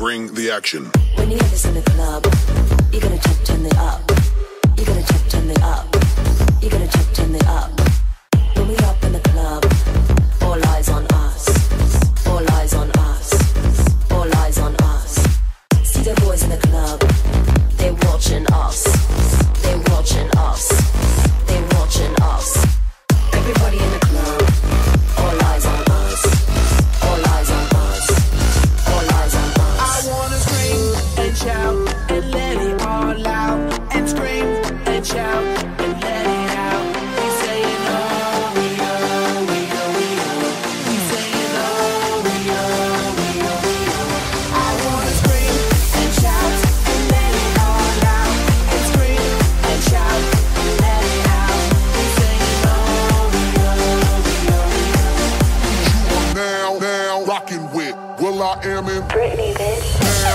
Bring the action. When you have this in the club, you gotta turn it up. You gotta turn it up. You gotta turn it up. When we up in the club, all eyes on us. All eyes on us. All eyes on us. See the boys in the club, they watching us. They watching us. They watching us. Everybody in the club, all eyes on us. All eyes on us. All eyes on us. I wanna scream and shout and let it all out. And scream and shout and let it out. We saying oh, we oh, we oh, we oh. We saying oh, we oh, we oh, we oh. I wanna scream and shout and let it all out. And scream and shout and let it out. We saying oh, we oh, we oh, we oh. Now, rockin' with will.i.am in Britney, bitch.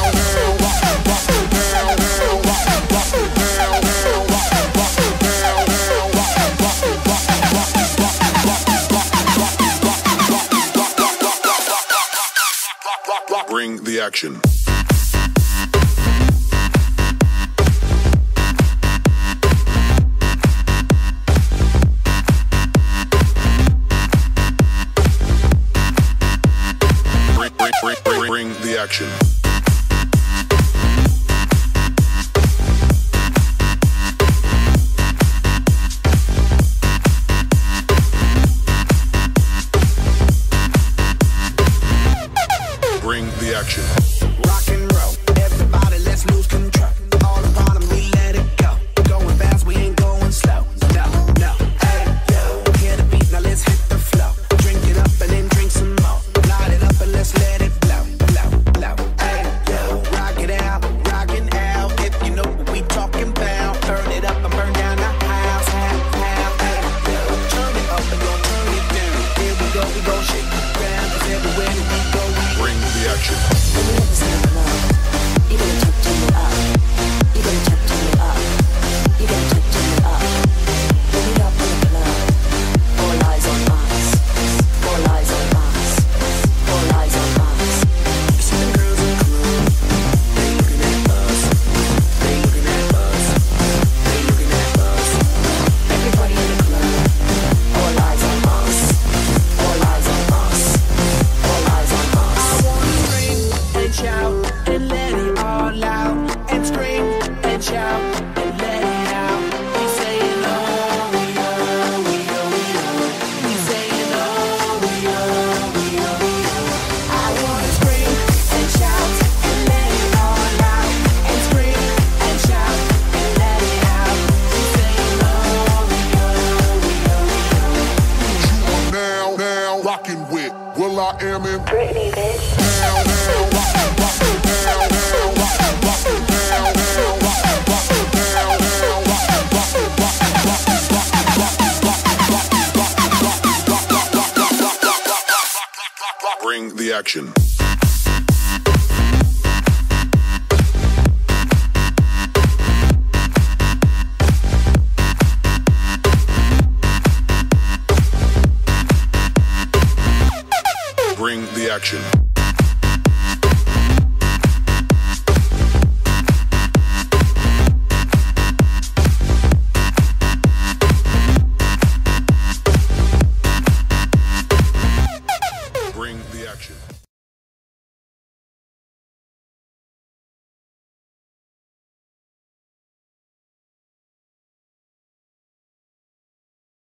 Bring the action. Bring the action. Bring the action. Rock and roll, everybody, let's lose control. All around them, we let it go. Going fast, we ain't going slow. No, no, hey, yo, hear the beat, now let's hit the flow. Drink it up and then drink some more. Light it up and let's let it blow, blow, blow. Hey, yo, rock it out, rockin' out. If you know what we talking about, burn it up and burn down the house, hey, yo, turn it up and don't turn it down. Here we go shake the ground, 'cause everywhere that we go, Bring the action. When you have this in the club, you gotta turn it up. You gotta turn it up. You gotta turn it up. When we up in the club, all eyes on us. All eyes on us. All eyes on us. You see them girls in the club, they looking at us. They looking at us. They looking at us. Everybody in the club, all eyes on us. All eyes on us. All eyes on us. I wanna scream and shout and let it all out. And scream and shout and let it out. We saying oh, we oh, we oh, we oh. We saying oh, we oh, we oh, we oh. I wanna scream and shout and let it all out. And scream and shout and let it out. We saying oh, we oh, we oh, we oh. Now, rockin' with will.i.am in Britney, bitch. Bring the action. Bring the action.